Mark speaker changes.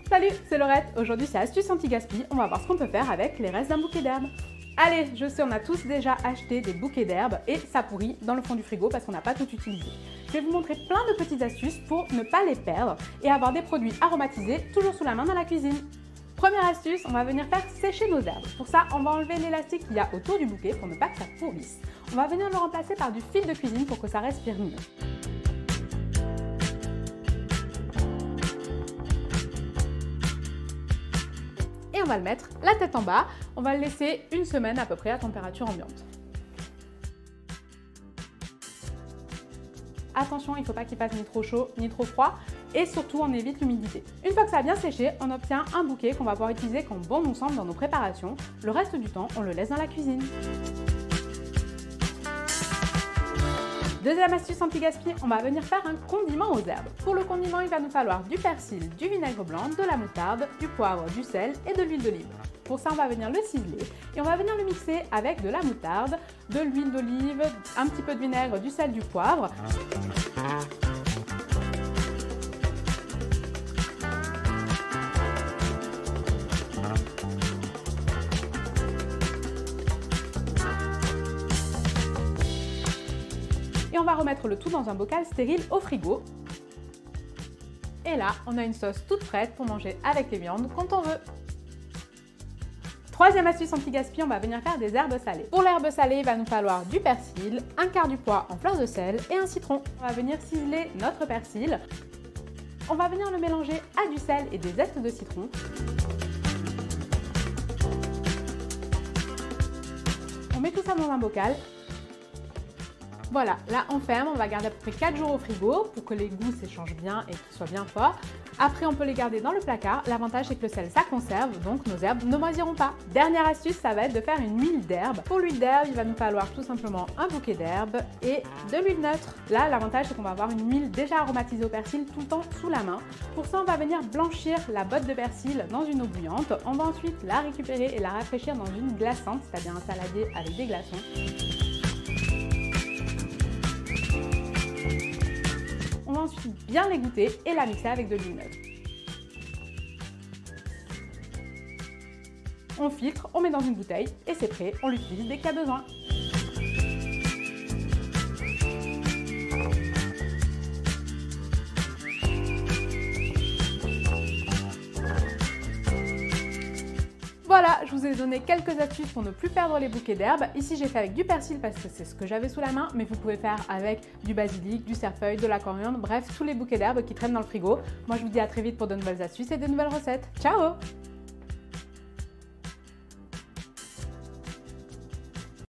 Speaker 1: Salut, c'est Laurette. Aujourd'hui c'est Astuce anti-gaspi. On va voir ce qu'on peut faire avec les restes d'un bouquet d'herbes. Allez, je sais, on a tous déjà acheté des bouquets d'herbes et ça pourrit dans le fond du frigo parce qu'on n'a pas tout utilisé. Je vais vous montrer plein de petites astuces pour ne pas les perdre et avoir des produits aromatisés toujours sous la main dans la cuisine. Première astuce, on va venir faire sécher nos herbes. Pour ça, on va enlever l'élastique qu'il y a autour du bouquet pour ne pas que ça pourrisse. On va venir le remplacer par du fil de cuisine pour que ça respire mieux. Et on va le mettre la tête en bas. On va le laisser une semaine à peu près à température ambiante. Attention, il ne faut pas qu'il fasse ni trop chaud ni trop froid et surtout on évite l'humidité. Une fois que ça a bien séché, on obtient un bouquet qu'on va pouvoir utiliser comme bon nous semble dans nos préparations. Le reste du temps, on le laisse dans la cuisine. Deuxième astuce anti-gaspi, on va venir faire un condiment aux herbes. Pour le condiment, il va nous falloir du persil, du vinaigre blanc, de la moutarde, du poivre, du sel et de l'huile d'olive. Pour ça, on va venir le ciseler et on va venir le mixer avec de la moutarde, de l'huile d'olive, un petit peu de vinaigre, du sel, du poivre. Et on va remettre le tout dans un bocal stérile au frigo. Et là, on a une sauce toute prête pour manger avec les viandes quand on veut. Troisième astuce anti-gaspi, on va venir faire des herbes salées. Pour l'herbe salée, il va nous falloir du persil, un quart du pois en fleur de sel et un citron. On va venir ciseler notre persil. On va venir le mélanger à du sel et des zestes de citron. On met tout ça dans un bocal. Voilà, là on ferme, on va garder à peu près 4 jours au frigo pour que les goûts s'échangent bien et qu'ils soient bien forts. Après on peut les garder dans le placard, l'avantage c'est que le sel ça conserve, donc nos herbes ne moisiront pas. Dernière astuce, ça va être de faire une huile d'herbe. Pour l'huile d'herbe, il va nous falloir tout simplement un bouquet d'herbes et de l'huile neutre. Là l'avantage c'est qu'on va avoir une huile déjà aromatisée au persil tout le temps sous la main. Pour ça on va venir blanchir la botte de persil dans une eau bouillante. On va ensuite la récupérer et la rafraîchir dans une glaçante, c'est-à-dire un saladier avec des glaçons. On va ensuite bien l'égoutter et la mixer avec de l'huile neutre. On filtre, on met dans une bouteille et c'est prêt, on l'utilise dès qu'il y a besoin. Voilà, je vous ai donné quelques astuces pour ne plus perdre les bouquets d'herbes. Ici, j'ai fait avec du persil parce que c'est ce que j'avais sous la main, mais vous pouvez faire avec du basilic, du cerfeuil, de la coriandre, bref, tous les bouquets d'herbes qui traînent dans le frigo. Moi, je vous dis à très vite pour de nouvelles astuces et de nouvelles recettes. Ciao!